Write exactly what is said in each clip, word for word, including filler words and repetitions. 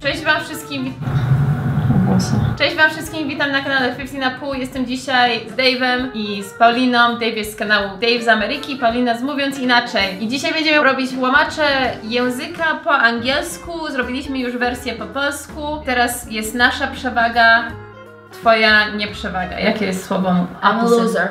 Cześć wam wszystkim. Cześć wam wszystkim, witam na kanale piętnaście na pół. Jestem dzisiaj z Dave'em i z Pauliną. Dave jest z kanału Dave z Ameryki, Paulina z Mówiąc Inaczej. I dzisiaj będziemy robić łamacze języka po angielsku. Zrobiliśmy już wersję po polsku. Teraz jest nasza przewaga, twoja nieprzewaga. Jakie jest słowo? I'm a loser.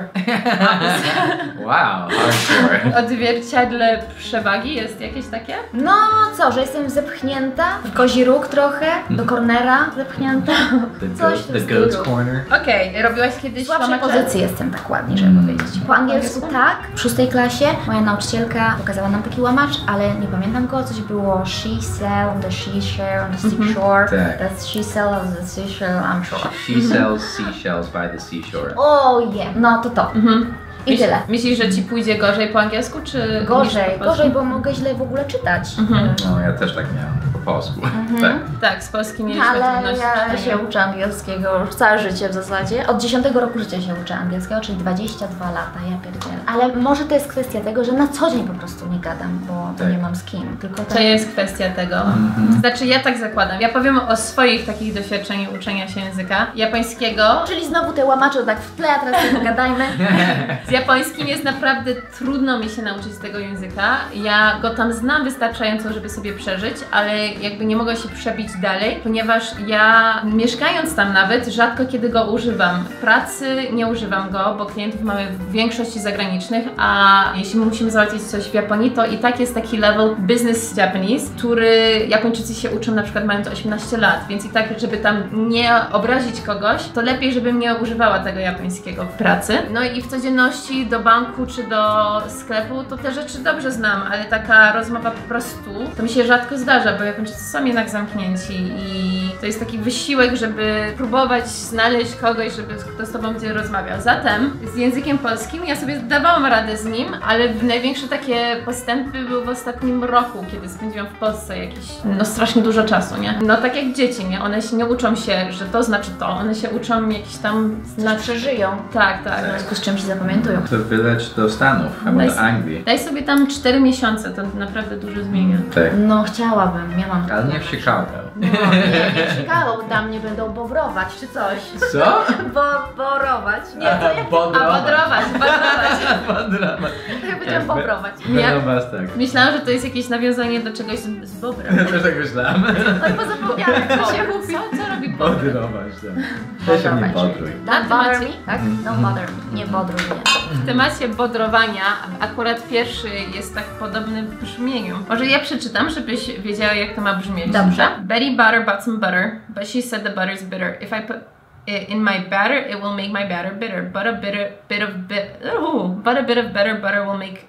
Wow, hardcore. Odzwierciedle przewagi jest jakieś takie? No co, że jestem zepchnięta w kozi róg trochę, do cornera zepchnięta. The, Coś goat, w the tym goat's stylu. corner. Okej, okay, robiłaś kiedyś W słabszej łamacze? pozycji jestem, tak ładnie, żeby Mm. powiedzieć. Po angielsku tak, w szóstej klasie moja nauczycielka pokazała nam taki łamacz, ale nie pamiętam go, coś było she sell on the seashore, on the seashore, Tak. that's she sell on the seashore, I'm sure. She sells seashells by the seashore. O oh, yeah, no to to. Mhm. I Myśl, tyle. Myślisz, że ci pójdzie gorzej po angielsku, czy Gorzej, niż po polsku? gorzej, bo mogę źle w ogóle czytać. Mhm. No, ja też tak miałem po polsku. Mhm. Tak. Tak, z polskim mieliśmy Ale trudności. ja się uczę angielskiego już całe życie w zasadzie. Od dziesiątego roku życia się uczę angielskiego, czyli dwadzieścia dwa lata, ja pierdzielę. Ale może to jest kwestia tego, że na co dzień po prostu nie gadam, bo Tak. nie mam z kim. Tylko To tak... jest kwestia tego. Mhm. Znaczy, ja tak zakładam. Ja powiem o swoich takich doświadczeniach uczenia się języka japońskiego. Czyli znowu te łamacze tak w tle, a teraz nie pogadajmy. Z japońskim jest naprawdę trudno mi się nauczyć tego języka. Ja go tam znam wystarczająco, żeby sobie przeżyć, ale jakby nie mogę się przebić dalej, ponieważ ja mieszkając tam nawet rzadko kiedy go używam. W pracy nie używam go, bo klientów mamy w większości zagranicznych, a jeśli musimy załatwić coś w Japonii, to i tak jest taki level business Japanese, który Japończycy się uczą na przykład mając osiemnaście lat, więc i tak, żeby tam nie obrazić kogoś, to lepiej, żebym nie używała tego japońskiego w pracy. No i w codzienności do banku czy do sklepu to te rzeczy dobrze znam, ale taka rozmowa po prostu to mi się rzadko zdarza, bo Japończycy są jednak zamknięci i to jest taki wysiłek, żeby próbować znaleźć kogoś, żeby kto z tobą będzie rozmawiał. Zatem z językiem polskim ja sobie dawałam radę z nim, ale największe takie postępy były w ostatnim roku, kiedy spędziłam w Polsce jakieś, no strasznie dużo czasu, nie? No tak jak dzieci, nie? One się nie uczą się, że to znaczy to, one się uczą jakiś tam Znaczy przeżyją. Tak, tak. W związku z czym się zapamiętują. To wyleć do Stanów albo Daj do sobie- Anglii. Daj sobie tam cztery miesiące, to naprawdę dużo zmienia. Tak. No chciałabym, ja mam... Ale nie w Chicago. No, nie, nie w Chicago, bo tam mnie będą bowrować czy coś. Co? Bo, borować. Nie, to jak... A bodrować, bodrować. Bodrować. Ja powiedziałam bobrować. Ja- Będą was tak. Myślałam, że to jest jakieś nawiązanie do czegoś z, z bobrem. Też tak myślałam. No i pozapomniałam, jak to się mówi. Co, co robi bobrem? Bodrować, tak. Weź się nie bodruj. Don't bother me, tak? Don't bother me, nie bodruj mnie. W temacie bodrowania akurat pierwszy jest tak podobny w brzmieniu. Może ja przeczytam, żebyś wiedziała, jak to ma brzmieć. Dobrze. Betty butter bought some butter, but she said the butter is bitter. If I put it in my batter, it will make my batter bitter. But a bitter bit of bit, ooh, but a bit of better butter will make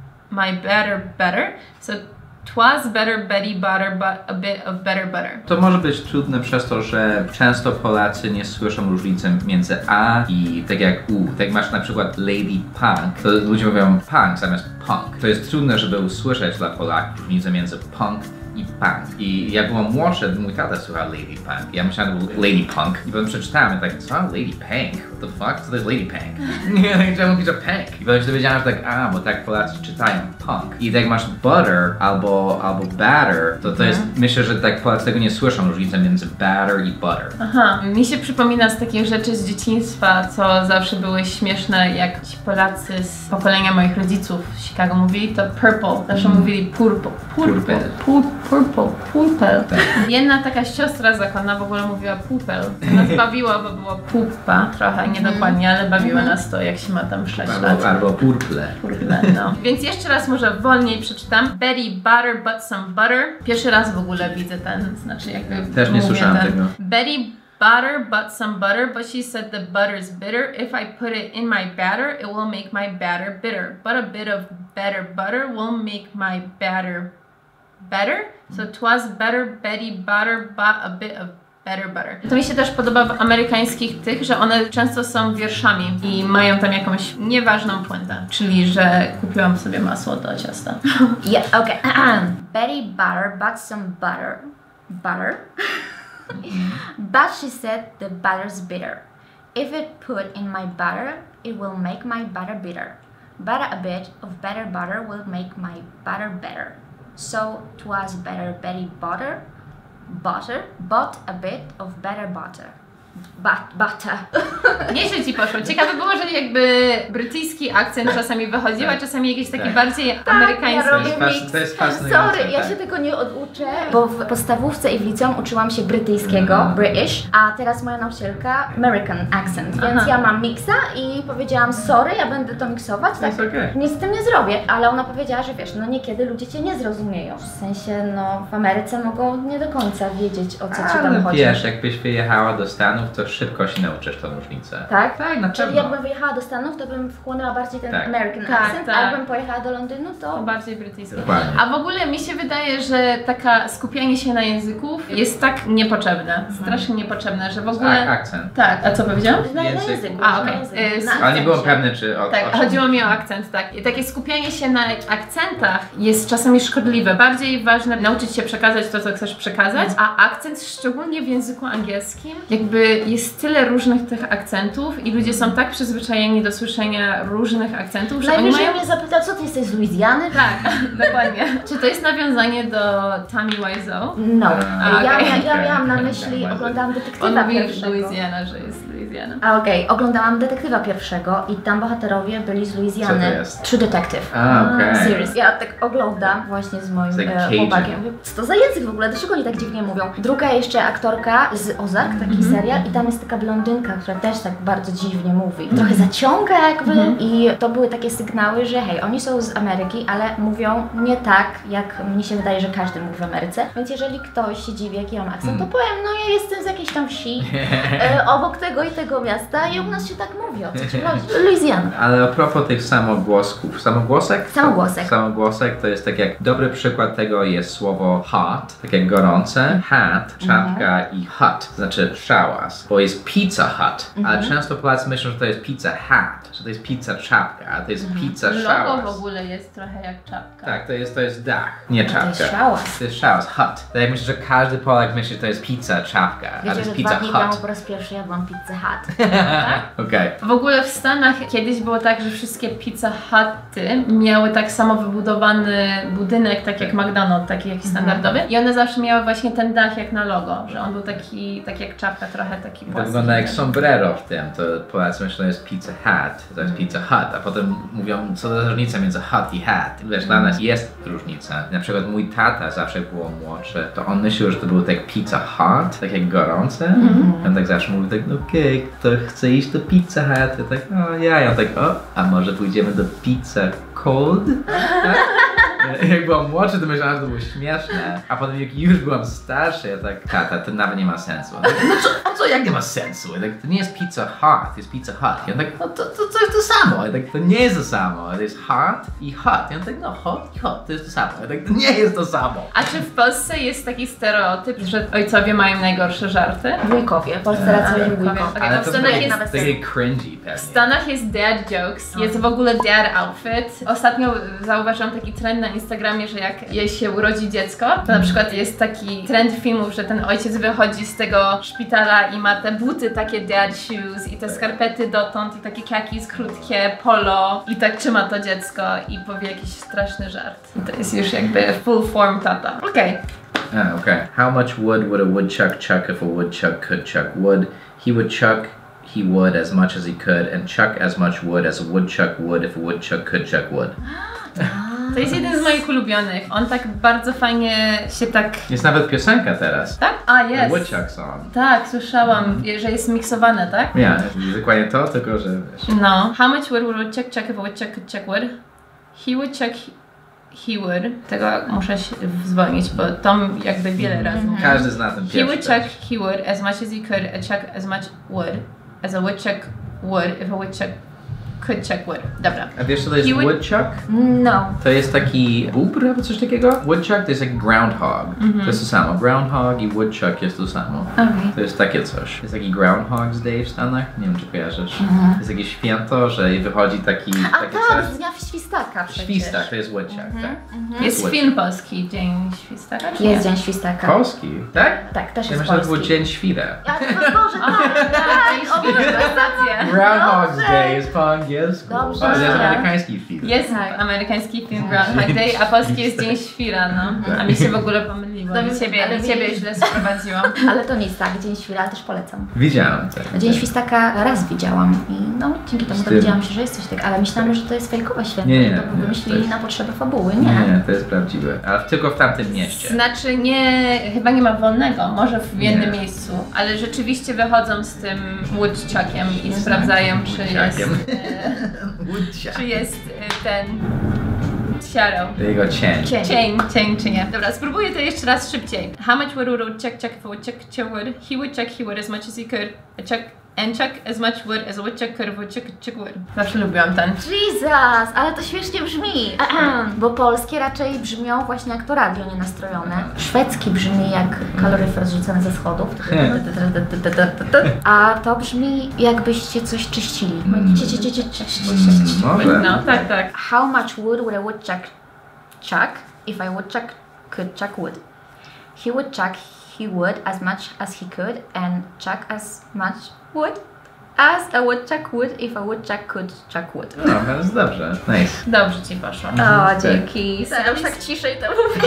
my batter better. So twas better Betty butter, but a bit of better butter. To może być trudne przez to, że często Polacy nie słyszą różnicy między A i tak jak U. Tak jak masz na przykład Lady Punk, to ludzie mówią punk zamiast punk. To jest trudne, żeby usłyszeć dla Polaków różnicę między punk i punk. I jak byłem młodszy, mój tata słuchał Lady Punk. Ja myślałem, że był Lady Punk. I potem przeczytałem i tak, co? Lady Punk? What the fuck? Co to jest Lady Punk? Nie, chciałem mówić o punk. I potem się dowiedziałem, że tak, a, bo tak Polacy czytają punk. I tak masz butter albo, albo batter, to to jest, myślę, że tak Polacy tego nie słyszą, różnicę między batter i butter. Aha, mi się przypomina z takich rzeczy z dzieciństwa, co zawsze były śmieszne, jak ci Polacy z pokolenia moich rodziców z Chicago mówili, to purple. Zawsze mówili purple. Purple. Pur, purple. Purple. Jedna taka siostra zakonna w ogóle mówiła pupel. To nas bawiło, bo było pupa trochę, niedokładnie, ale bawiło nas to, jak się ma tam sześć Albo, lat. albo purple. Purple, no. Więc jeszcze raz może wolniej przeczytam. Betty butter but some butter. Pierwszy raz w ogóle widzę ten, znaczy jakby Też nie mówię słyszałem ten. tego. Betty butter but some butter, but she said the butter is bitter. If I put it in my batter, it will make my batter bitter. But a bit of better butter will make my batter better. So twas better Betty butter but a bit of better butter. To mi się też podoba w amerykańskich tych, że one często są wierszami i mają tam jakąś nieważną puentę. Czyli, że kupiłam sobie masło do ciasta. Yeah, okay. Betty butter bought some butter. Butter? But she said the butter's bitter. If it put in my butter, it will make my butter bitter. But a bit of better butter will make my butter better. So 'twas better Betty butter, butter, bought a bit of better butter. But, butter. Nieźle ci poszło. Ciekawe było, że jakby brytyjski akcent czasami wychodził, a czasami jakiś taki Tak. bardziej Tak, amerykański. ja robię To jest mix. fas- to jest fascynujące, Sorry, ja tak. się tego nie oduczę, bo w podstawówce i w liceum uczyłam się brytyjskiego, Mm. British, a teraz moja nauczycielka American accent, więc Aha. ja mam mixa i powiedziałam sorry, ja będę to miksować, tak, jest okej. nic z tym nie zrobię, ale ona powiedziała, że wiesz, no niekiedy ludzie cię nie zrozumieją, w sensie, no w Ameryce mogą nie do końca wiedzieć, o co ci tam Ale chodzi. wiesz, jakbyś wyjechała do Stanów, to szybko się nauczysz tą różnicę. Tak? Tak, na Czyli pewno. jakbym wyjechała do Stanów, to bym wchłonęła bardziej ten Tak. American Tak, accent, tak. a jakbym pojechała do Londynu, to... To bardziej brytyjski. Dokładnie. A w ogóle mi się wydaje, że taka skupianie się na języków jest tak niepotrzebne, strasznie niepotrzebne, że w Tak, ogóle... akcent. Tak, a co powiedziałam? Na, na Język. języku. A, na okej. języku, Y, na ale Ale nie byłem akcencie. pewny, czy o, Tak, o czym. chodziło mi o akcent, tak. I takie skupianie się na akcentach jest czasami szkodliwe. Bardziej ważne nauczyć się przekazać to, co chcesz przekazać, a akcent, szczególnie w języku angielskim, jakby jest tyle różnych tych akcentów i ludzie są tak przyzwyczajeni do słyszenia różnych akcentów, że oni Najwyżej mają... mnie zapytał, co ty jesteś z Luizjany? Tak, dokładnie. Czy to jest nawiązanie do Tammy Wiseau? No. A, ja, okej. ja, ja miałam na Okej, myśli, okej. oglądałam On detektywa mówi pierwszego. Louisiana, że jest Louisiana. A okej, oglądałam detektywa pierwszego i tam bohaterowie byli z Luizjany. Co to jest? True Detective. A, okej. Series. Ja tak oglądam właśnie z moim Z jak e, Cajun. chłopakiem. Mówię, co to za język w ogóle? Dlaczego oni tak dziwnie mówią? Druga jeszcze aktorka z Ozark, taki serial, i tam jest taka blondynka, która też tak bardzo dziwnie mówi. Trochę zaciąga jakby i to były takie sygnały, że hej, oni są z Ameryki, ale mówią nie tak, jak mi się wydaje, że każdy mówi w Ameryce. Więc jeżeli ktoś się dziwi, jaki ja mam akcent, to powiem, no ja jestem z jakiejś tam wsi, e, obok tego i tego miasta i u nas się tak mówi, o co ci chodzi? Louisiana. Ale a propos tych samogłosków, samogłosek? Samogłosek. Samogłosek to jest tak jak, dobry przykład tego jest słowo hot, tak jak gorące, hat, czapka i hut, znaczy szałas, bo jest pizza hut, ale często Polacy myślą, że to jest pizza hat, że to jest pizza czapka, a to jest pizza Logo szałas. w ogóle jest trochę jak czapka. Tak, to jest, to jest dach, nie To czapka. jest szałas. To jest szałas, hut. Tak jak myślę, że każdy Polak myśli, że to jest pizza czapka, a to Wiecie, jest że pizza dwa dni temu hut. po raz pierwszy jadłam pizzę Hut. Okej. W ogóle w Stanach kiedyś było tak, że wszystkie Pizza Huty miały tak samo wybudowany budynek, tak jak McDonald's, taki jakiś standardowy. I one zawsze miały właśnie ten dach jak na logo, że on był taki, tak jak czapka, trochę taki To płaski. wygląda jak sombrero w tym, to Polacy myślą, że to jest pizza hat, to jest pizza hut, a potem mówią, co za różnica między hut i hat. Wiesz, dla nas jest różnica. Na przykład mój tata zawsze jak było młodszy, to on myślał, że to było tak pizza hut, tak jak gorące. On tak zawsze mówił tak, okej, to chce iść do pizza hut. Ja tak, o ja, ja tak, o, a może pójdziemy do pizza cold? Tak? Jak byłam młodszy, to myślałam, że to było śmieszne, a potem jak już byłam starszy, ja tak, tata, to nawet nie ma sensu. Ja tak, no co, a co, jak nie ma sensu? Ja tak, to nie jest pizza hut, to jest pizza hut. Ja tak, no to, to, to jest to samo. Ja tak, to nie jest to samo. To jest hot i hot. Ja tak, no hot i hot, to jest to samo. Ja tak, to nie jest to samo. A czy w Polsce jest taki stereotyp, że ojcowie mają najgorsze żarty? Wujkowie. W Polsce raczej wujkowie. wujkowie. Okej, Ale no w to Stanach takie, jest- takie cringy W pewnie. Stanach jest dad jokes, jest w ogóle dad outfit. Ostatnio zauważyłam taki trend na Instagramie, że jak jej się urodzi dziecko, to na przykład jest taki trend filmów, że ten ojciec wychodzi z tego szpitala i ma te buty takie dad shoes i te skarpety dotąd i takie khakis krótkie, polo i tak trzyma to dziecko i powie jakiś straszny żart. I to jest już jakby full form tata. Okej. Ah, okay. How much wood would a woodchuck chuck if a woodchuck could chuck wood? He would chuck he would as much as he could and chuck as much wood as a woodchuck would if a woodchuck could chuck wood. To jest jeden z moich ulubionych. On tak bardzo fajnie się tak... Jest nawet piosenka teraz. Tak? A, The jest. Woodchuck song. Tak, słyszałam, że jest miksowane, tak? Ja, dokładnie to, tylko że wiesz. No. How much wood would a woodchuck chuck if a woodchuck could chuck wood? He would chuck he would. Tego muszę się zwolnić, bo Tom jakby wiele razy mówi. Każdy zna ten He pierwszy would chuck he would as much as he could a chuck as much wood as a woodchuck would if a woodchuck could chuck wood. Dobra. A wiesz co to jest He would- woodchuck? No. To jest taki bóbr albo coś takiego? Woodchuck to jest jak groundhog. To jest to samo. Groundhog i woodchuck jest to samo. Okej. To jest takie coś. Jest taki Groundhog's Day w Stanach. Nie wiem, czy kojarzysz. Jest jakieś święto, że wychodzi taki, A taki tak, coś. z dnia świstaka przecież. Świstak, to jest woodchuck, tak. Jest Woodchuck. film polski, Dzień Świstaka, czy Jest nie? Dzień świstaka. Polski, tak? Tak, też Ja jest myślę, że to był polski. Dzień Świra. Ja to Boże, tak, Tak, Dzień o Boże, Świstaka, rację. Groundhog's Dobrze. Day jest po angielsku. angielsku. Dobrze. O, to jest Tak. amerykański film. Jest Tak. amerykański film Groundhog Day, a polski jest Dzień Świra, no. A mi się w ogóle pomyliło. No I więc- ciebie, ale i ciebie widzisz- źle sprowadziłam. Ale to nic, tak, Dzień Świra też polecam. Widziałem tak. Dzień Świstaka raz widziałam i no dzięki temu Z tym- dowiedziałam się, że jest coś takiego, ale myślałam, że to jest fejkowe święto, Nie, nie, że to nie, wymyślili to jest- na potrzeby fabuły, Nie, nie. nie, to jest prawdziwe. Ale tylko w tamtym mieście. Znaczy nie, chyba nie ma wolnego, może w jednym Nie. miejscu, ale rzeczywiście wychodzą z tym woodchuckiem i sprawdzają, czy jest, Woodchuckiem. e, czy jest e, ten shadow. Jego cień. Cień. Cień, cień czy nie. Dobra, spróbuję to jeszcze raz szybciej. How much wood would woodchuck chuck if a woodchuck chuck wood? He would chuck he would as much as he could. A chuck and chuck as much wood as a woodchuck could a woodchuck chuck wood. Zawsze lubiłam ten. Jesus, ale to śmiesznie brzmi. Bo polskie raczej brzmią właśnie jak to radio nienastrojone. Szwedzki brzmi jak kaloryfer zrzucony ze schodów. A to brzmi jakbyście coś czyścili. Cie, cie, cie, cie, cie, cie, cie. Może. No, tak, tak. How much wood would a woodchuck chuck if a woodchuck could chuck wood? He would chuck he would as much as he could and chuck as much wood as a woodchuck would if a woodchuck could chuck wood. No, więc dobrze. Nice. Dobrze ci poszło. O, dzięki. Teraz już tak ciszej to mówię.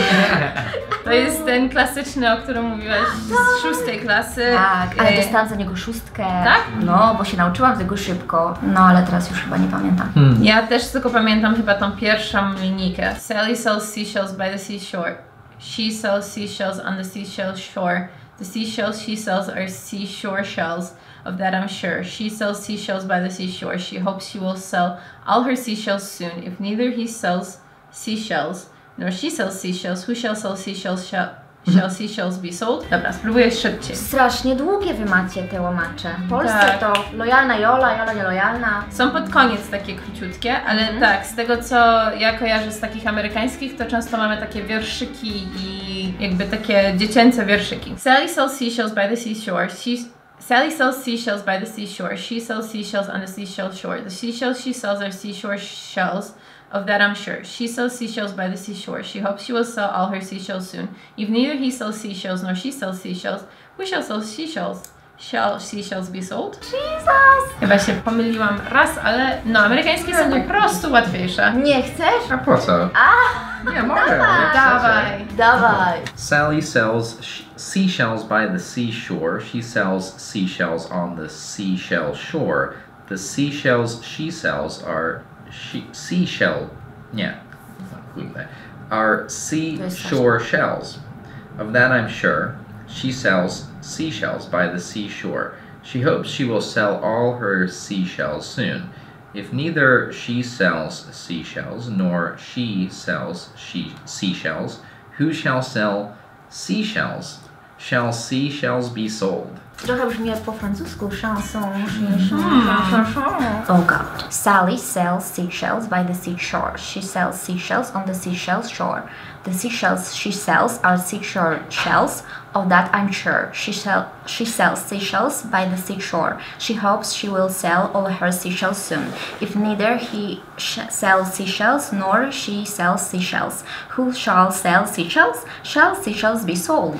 To jest ten klasyczny, o którym mówiłaś z szóstej klasy. Tak, ale E, dostałam za niego szóstkę. Tak? No, bo się nauczyłam tego szybko. No, ale teraz już chyba nie pamiętam. Hmm. Ja też tylko pamiętam chyba tą pierwszą linijkę. Sally sells seashells by the seashore. She sells seashells on the seashell shore. The seashells she sells are seashore shells. Of that I'm sure. She sells seashells by the seashore. She hopes she will sell all her seashells soon. If neither he sells seashells, nor she sells seashells, who shall sell seashells shall, shall seashells be sold? Dobra, spróbuję szybciej. Strasznie długie wy macie te łamacze. W Polsce Tak. to lojalna Jola, Jola nielojalna. Są pod koniec takie króciutkie, ale Mhm. tak, z tego co ja kojarzę z takich amerykańskich, to często mamy takie wierszyki i jakby takie dziecięce wierszyki. Sally sells seashells by the seashore. She Sally sells seashells by the seashore. She sells seashells on the seashell shore. The seashells she sells are seashore shells. Of that I'm sure. She sells seashells by the seashore. She hopes she will sell all her seashells soon. If neither he sells seashells nor she sells seashells, who shall sell seashells? Shall seashells be sold? Jesus! Chyba się pomyliłam raz, ale no, amerykańskie są po prostu łatwiejsze. Nie chcesz? A po co? Nie, mogę. jak chcecie. Dawaj. Dawaj. Sally sells sh- seashells by the seashore. She sells seashells on the seashell shore. The seashells she sells are she- seashell. Nie. Kurde. Are seashore shells. Of that I'm sure. She sells seashells by the seashore. She hopes she will sell all her seashells soon. If neither she sells seashells nor she sells she seashells, who shall sell seashells? Shall seashells be sold? Trochę brzmi jak po francusku. Chanson, chanson, chanson. Oh god. Sally sells seashells by the seashore. She sells seashells on the seashell shore. The seashells she sells are seashore shells. Of that I'm sure. She, sell, she sells seashells by the seashore. She hopes she will sell all her seashells soon. If neither he sh- sells seashells nor she sells seashells, who shall sell seashells? Shall seashells be sold?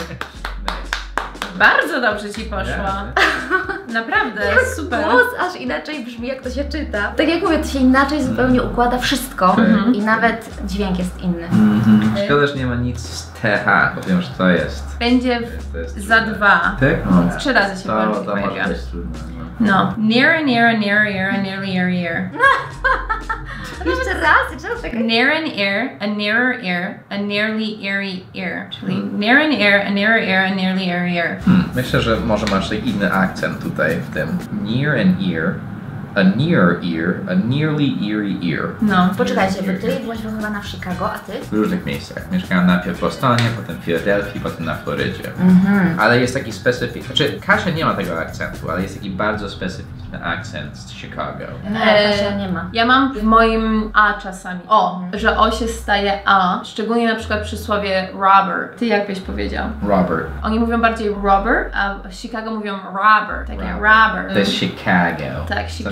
Bardzo dobrze ci poszło. Yeah. Naprawdę, super. Głos aż inaczej brzmi, jak to się czyta. Tak jak mówię, to się inaczej zupełnie układa wszystko Mhm. i nawet dźwięk jest inny. Mhm. Szkoda, że nie ma nic z T H, bo wiem, że to jest. Będzie To jest za trudne. dwa. Tak? No. Trzy razy się To, polski to może pojawia. być trudne. No. No. Near, near, near, near, nearly, ear, ear. Jeszcze raz, jeszcze raz czekaj. Near an ear, a nearer ear, a nearly eerie ear. Czyli near an ear, a nearer ear, a nearly eerie ear. Hmm. Myślę, że może masz inny akcent tutaj w tym. Near an ear, a near ear, a nearly eerie ear. No. Poczekajcie, bo ty byłaś wychowana w Chicago, a ty? W różnych miejscach. Mieszkałem najpierw w Bostonie, potem w Filadelfii, potem na Florydzie. Mhm. Ale jest taki specyficzny, znaczy Kasia nie ma tego akcentu, ale jest taki bardzo specyficzny akcent z Chicago. Nie, Eee, Kasia nie ma. Ja mam w moim A czasami. O, że O się staje A. Szczególnie na przykład przy słowie robber. Ty jak byś powiedział? Robert. Oni mówią bardziej robber, a w Chicago mówią robber. Takie Robber. robber. To jest Chicago. Tak, Zamiast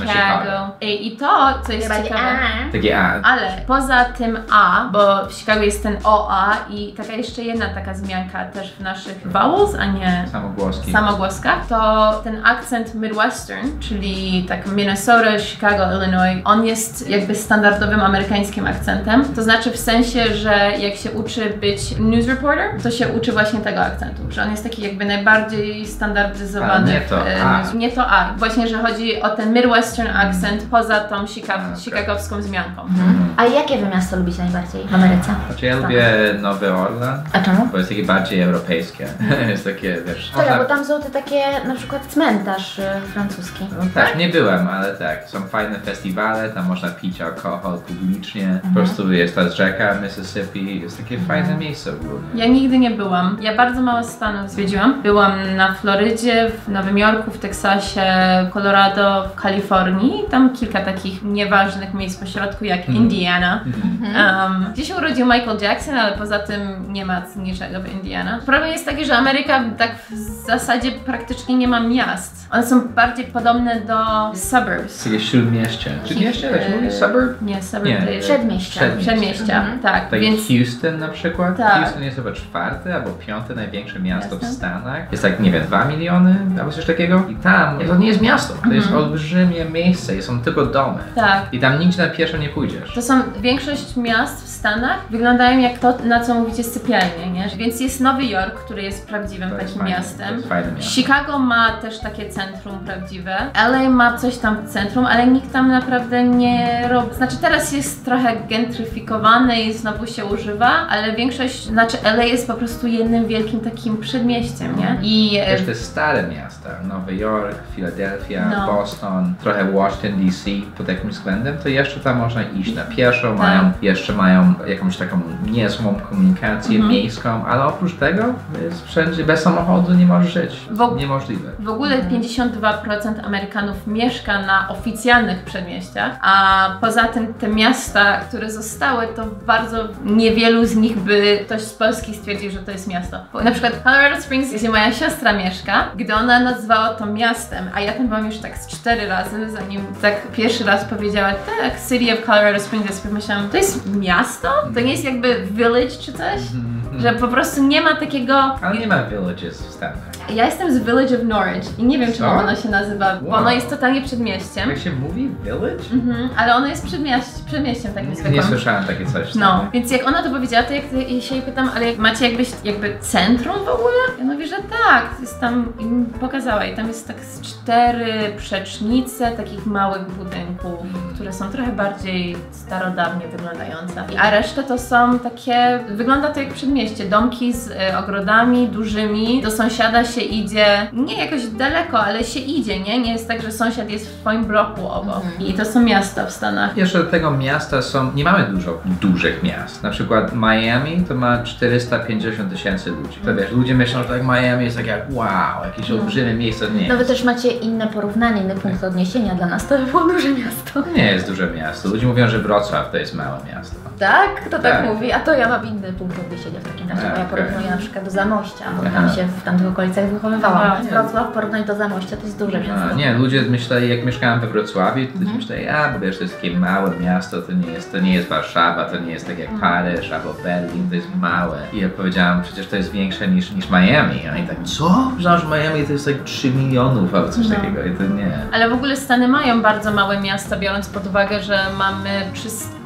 Chicago. I, I to, co jest Chyba ciekawe... A. Takie A. Ale poza tym A, bo w Chicago jest ten O A i taka jeszcze jedna taka zmianka też w naszych vowels, a nie Samogłoski. samogłoskach, to ten akcent Midwestern, czyli tak Minnesota, Chicago, Illinois, on jest jakby standardowym amerykańskim akcentem. To znaczy w sensie, że jak się uczy być news reporter, to się uczy właśnie tego akcentu, że on jest taki jakby najbardziej standardyzowany. Ale nie to w, A. news- Nie to A. Właśnie, że chodzi o ten Midwestern akcent poza tą Chica- A, okay. chicagowską zmianką. Mhm. A jakie wy miasto lubicie najbardziej w Ameryce? Znaczy ja lubię Nowy Orlan, A czemu? bo jest takie bardziej europejskie. Jest takie, wiesz... Tak, można- bo tam są te takie, na przykład cmentarz y, francuski. No tak, nie byłem, ale tak. Są fajne festiwale, tam można pić alkohol publicznie. Po prostu jest ta rzeka Mississippi, jest takie fajne miejsce ogólnie. Ja nigdy nie byłam. Ja bardzo mało stanów zwiedziłam. Byłam na Florydzie, w Nowym Jorku, w Teksasie, Colorado, w Kalifornii. Tam kilka takich nieważnych miejsc pośrodku, jak Indiana. Um, gdzie się urodził Michael Jackson, ale poza tym nie ma niczego w Indiana. Problem jest taki, że Ameryka tak w zasadzie praktycznie nie ma miast. One są bardziej podobne do suburbs. Takie śródmieście. Śródmieście? Tak się mówi? Suburb? Nie, suburb Nie. to jest Przedmieścia. Przedmieście. przedmieścia. Mhm. Tak, Tak więc Houston na przykład. Tak. Houston jest chyba czwarte albo piąte największe miasto Jasne. w Stanach. Jest tak, nie wiem, dwa miliony albo coś takiego. I tam, to nie jest miasto, to jest olbrzymie miejsce i są tylko domy. tak. I tam nigdzie na pieszo nie pójdziesz. To są, większość miast w Stanach wyglądają jak to, na co mówicie sypialnie, nie? Więc jest Nowy Jork, który jest prawdziwym To jest takim fajne, to miastem. jest fajne miasto. Chicago ma też takie centrum prawdziwe. L A ma coś tam w centrum, ale nikt tam naprawdę nie robi. Znaczy teraz jest trochę gentryfikowane i znowu się używa, ale większość, znaczy L A jest po prostu jednym wielkim takim przedmieściem, nie? I Też te stare miasta, Nowy Jork, Philadelphia, No. Boston, trochę Washington D C pod takim względem, to jeszcze tam można iść na pieszo, Tak. mają, jeszcze mają jakąś taką niezłą komunikację Mhm. miejską, ale oprócz tego jest wszędzie, bez samochodu nie możesz żyć. W- Niemożliwe. W ogóle pięćdziesiąt dwa procent Amerykanów mieszka na oficjalnych przedmieściach, a poza tym te miasta, które zostały, to bardzo niewielu z nich by ktoś z Polski stwierdził, że to jest miasto. Bo na przykład Colorado Springs, gdzie moja siostra mieszka, gdy ona nazwała to miastem, a ja tam byłam już tak z cztery razy, zanim tak pierwszy raz powiedziała, tak, City of Colorado Springs, ja sobie myślałam, to jest miasto? To nie jest jakby village czy coś? Że po prostu nie ma takiego... Ale nie ma villages w Stanach. Ja jestem z Village of Norwich i nie wiem, czemu Co? ono się nazywa, bo Wow. ono jest totalnie przedmieściem. Jak się mówi? Village? Mhm, ale ono jest przedmieść, przedmieściem takim Nie zwykłym. słyszałem takie coś. No, więc jak ona to powiedziała, to jak ja się jej pytam, ale jak macie jakbyś, jakby centrum w ogóle? Ja mówię, że tak, jest tam, i mi pokazała i tam jest tak z cztery przecznice takich małych budynków, które są trochę bardziej starodawnie wyglądające. A reszta to są takie, wygląda to jak przedmieście, domki z e, ogrodami dużymi, do sąsiada się idzie, nie jakoś daleko, ale się idzie, nie? Nie jest tak, że sąsiad jest w twoim bloku obok. I to są miasta w Stanach. Jeszcze do tego miasta są, nie mamy dużo dużych miast. Na przykład Miami to ma czterysta pięćdziesiąt tysięcy ludzi. To wiesz, ludzie myślą, że tak Miami jest tak jak wow, jakieś olbrzymie miejsce. Nie No wy jest. też macie inne porównanie, inny punkt odniesienia. Dla nas to było duże miasto. To nie jest duże miasto. Ludzie mówią, że Wrocław to jest małe miasto. Tak? Kto tak, Tak. mówi? A to ja mam inny punkt odniesienia w takim razie, bo ja Okej. porównuję na przykład do Zamościa, bo tam Aha. się w tamtych okolicach wychowywałam. Wow. Wrocław w porównaniu do Zamościa to jest duże A, miasto. nie, ludzie myśleli, jak mieszkałem we Wrocławiu, to ludzie myśleli, a bo wiesz, to jest takie małe miasto, to nie jest, to nie jest Warszawa, to nie jest tak jak Paryż albo Berlin, to jest małe. I ja powiedziałam, przecież to jest większe niż, niż Miami. A oni tak, co? Myślałem, że Miami to jest tak trzy milionów albo coś No. takiego i to nie. Ale w ogóle Stany mają bardzo małe miasta, biorąc pod uwagę, że mamy trzysta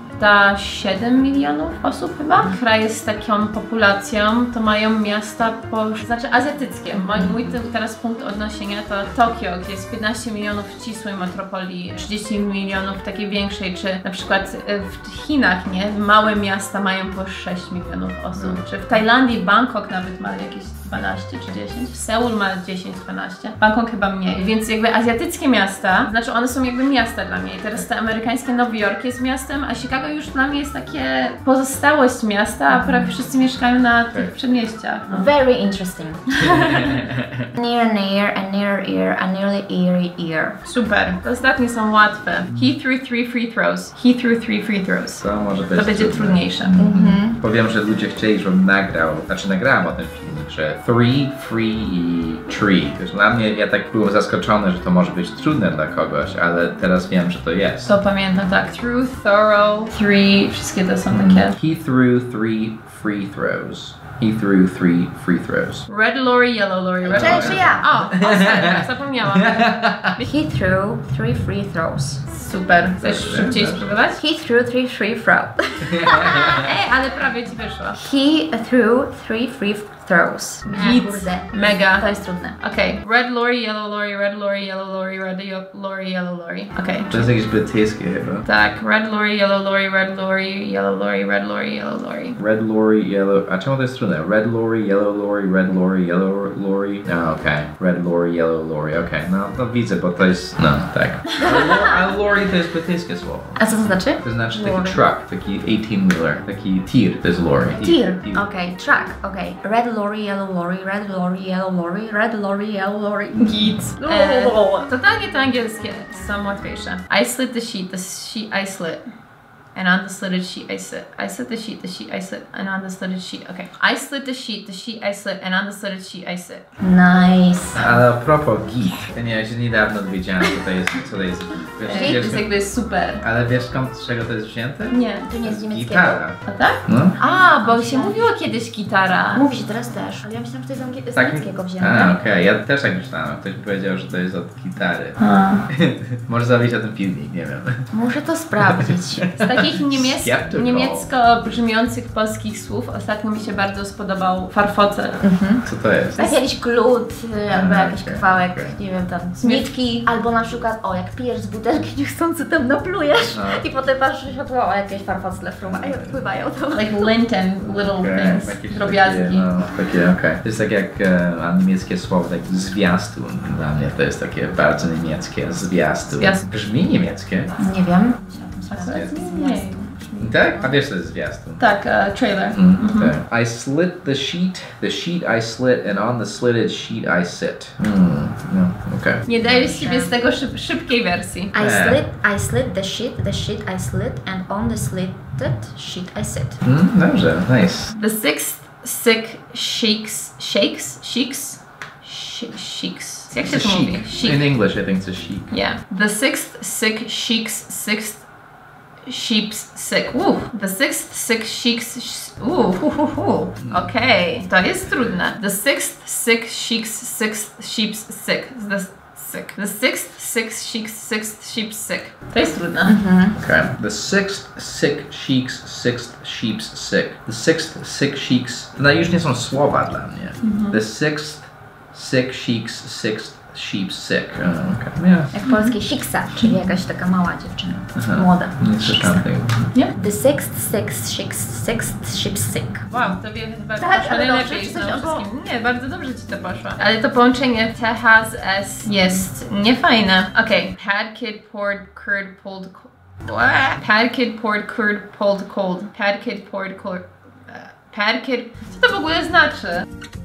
siedem milionów osób chyba. Kraje z taką populacją to mają miasta, po, znaczy azjatyckie. Mój, mój te- teraz punkt odniesienia to Tokio, gdzie jest piętnaście milionów ścisłej metropolii, trzydzieści milionów takiej większej, czy na przykład w Chinach, nie? Małe miasta mają po sześć milionów osób. Czy w Tajlandii, Bangkok nawet ma jakieś dwanaście czy dziesięć. W Seul ma dziesięć dwanaście. Bangkok chyba mniej. Więc jakby azjatyckie miasta, znaczy one są jakby miasta dla mnie. I teraz te amerykańskie Nowy Jork jest miastem, a Chicago już dla mnie jest takie pozostałość miasta, a prawie wszyscy mieszkają na tych Tak. przedmieściach. No. Very interesting. Near, near, a near ear, a nearly eerie ear. Super. Te ostatnie są łatwe. He threw three free throws. He threw three free throws. To może być To będzie trudne. trudniejsze. Powiem, że ludzie chcieli, żebym nagrał, znaczy nagrałam o tym filmik, że three, free i tree. Wiesz, dla mnie, ja tak byłem zaskoczony, że to może być trudne dla kogoś, ale teraz wiem, że to jest. To pamiętam, tak. Through, thorough, three, wszystkie to są takie. He threw three free throws. He threw three free throws. Red lorry, yellow lorry, red Cześć, lorry. ja. O, o zapomniałam. He threw three free throws. Super. Chcesz Dobrze, szybciej dobrze. spróbować? He threw three free throws. Ej, ale prawie ci wyszło. He threw three free throws. Git. Kurde. Mega. To jest trudne. Okej. Red lorry, yellow lorry, red lorry, yellow lorry, red yo- lorry, yellow lorry. Okej. To jest jakieś brytyjskie chyba. Tak. Red lorry, yellow lorry, red lorry, yellow lorry, red lorry, yellow lorry. Red lorry, yellow... A czemu to jest trudne? Red lorry, yellow lorry, red lorry, yellow lorry... A, okej. Red lorry, yellow lorry, okej. No, no widzę, bo to jest... No, tak. Ale lorry to jest brytyjskie słowo. A co to znaczy? To znaczy taki Lorry. truck, taki eighteen-wheeler, taki tir, to jest lorry. Tir. Okej, truck. Okej. Red lorry, yellow lorry, red lorry, yellow lorry, red lorry, yellow lorry. Git. E, totalnie te angielskie są łatwiejsze. I slit the sheet, the sheet I slit. And on the slitted sheet I slit. I slit the sheet, the sheet I slit. And on the slitted sheet, okay. I slit the sheet, the sheet I slit. And on the slitted sheet I sit. Nice. Ale a propos git, ja nie, ja się niedawno dowiedziałem, co to jest, co to jest git. Wiesz, Git wiesz, jest jakby super. ale wiesz skąd, z czego to jest wzięte? Nie. To nie jest z niemieckiego. Gitara. A tak? No. A, bo się mówiło kiedyś gitara. Mówi się teraz też, ale ja myślałam, że to jest angie- z Tak, niemieckiego a, wzięte. okej, ja też tak myślałem. Ktoś mi powiedział, że to jest od gitary. A. Może zrobić o tym filmik, nie wiem. Muszę to sprawdzić. Z takich niemies- Skeptical. niemiecko brzmiących polskich słów ostatnio mi się bardzo spodobał farfocel. Co to jest? Tak jakiś glut, y, albo Aha, jakiś okej, kawałek, okej. nie wiem, tam z nitki, albo na przykład, o, jak pijesz z butelki niechcący tam naplujesz No. i potem patrzysz na światło, o, jakieś farfocle frumają, pływają tam. Like lint and little Okej, things. jakieś Drobiazgi. Takie, no, takie, okej. To jest tak jak e, a niemieckie słowo, tak zwiastun. Dla mnie to jest takie bardzo niemieckie, zwiastun. Zwiastun. Brzmi niemieckie. Nie wiem. Nie. Tak? A wiesz, co jest zwiastun? Tak, e, trailer. Mm, tak. I slit the sheet, the sheet I slit, and on the slitted sheet I sit. Mm, no, okej. Nie dajesz siebie z tego szyb szybkiej wersji. I Eh. slit, I slit the sheet, the sheet I slit, and on the slitted sheet I sit. Mm, dobrze, nice. The sixth sick shakes, shakes, shakes, Sh- shakes. Jak się It's a to mówi? chic. Chic. In English, I think it's a chic. Yeah. The sixth sick shakes, sixth sheep's sick. Uuu. The sixth sick shakes. Uuu. hu, hu, hu. Okej. To jest trudne. The sixth sick shakes, sixth sheep's sick. The sick. The sixth sick shakes, sixth sheep's sick. To jest trudne. Okay. The sixth sick sheik's sixth sheep's sick. The sixth sick sheik's. To już nie są słowa dla mnie. The sixth sick sheik's sixth sheep's sick. Oh, okay. Yeah. Jak polskie siksa, czyli jakaś taka mała dziewczyna, młoda. Nie słyszałem tego. The sixth, sixth, sixth, sixth sheep's sick. Wow, tobie chyba Tak, poszło ale najlepiej dobrze, z czy coś tym obo- wszystkim. Nie, bardzo dobrze ci to poszło. Ale to połączenie T H z S jest niefajne. Okej. Pad kid poured curd pulled cold. What? Pad kid poured curd pulled cold. Pad kid poured cold. Pad kid... Co to w ogóle znaczy?